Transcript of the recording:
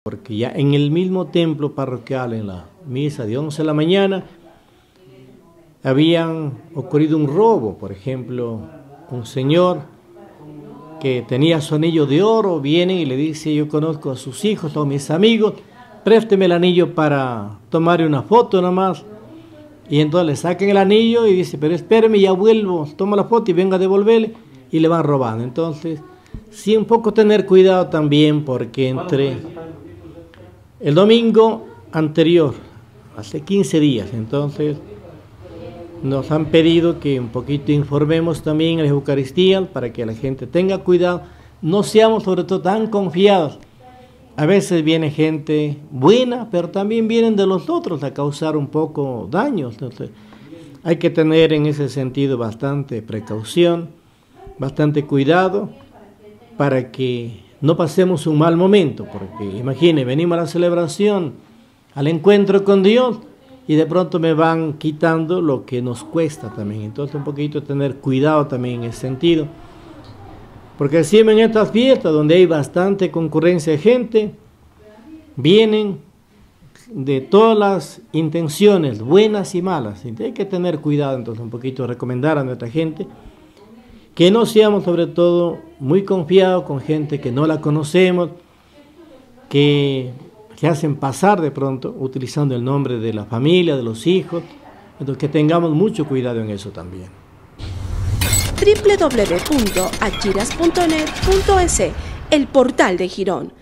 porque ya en el mismo templo parroquial, en la misa de 11 de la mañana, habían ocurrido un robo. Por ejemplo, un señor que tenía su anillo de oro viene y le dice: yo conozco a sus hijos, todos mis amigos, présteme el anillo para tomar una foto nomás. Y entonces le sacan el anillo y dice: pero espéreme, ya vuelvo, toma la foto y venga a devolverle, y le van robando. Entonces, sí, un poco tener cuidado también, porque entre el domingo anterior, hace 15 días, entonces nos han pedido que un poquito informemos también en la Eucaristía para que la gente tenga cuidado, no seamos sobre todo tan confiados. A veces viene gente buena, pero también vienen de los otros a causar un poco daños. Entonces, hay que tener en ese sentido bastante precaución, bastante cuidado, para que no pasemos un mal momento, porque imagine, venimos a la celebración, al encuentro con Dios, y de pronto me van quitando lo que nos cuesta también. Entonces, un poquito tener cuidado también en ese sentido, porque siempre en estas fiestas donde hay bastante concurrencia de gente, vienen de todas las intenciones, buenas y malas. Entonces, hay que tener cuidado. Entonces, un poquito recomendar a nuestra gente que no seamos sobre todo muy confiados con gente que no la conocemos, que se hacen pasar de pronto utilizando el nombre de la familia, de los hijos. Entonces, que tengamos mucho cuidado en eso también. www.achiras.net.es, el portal de Girón.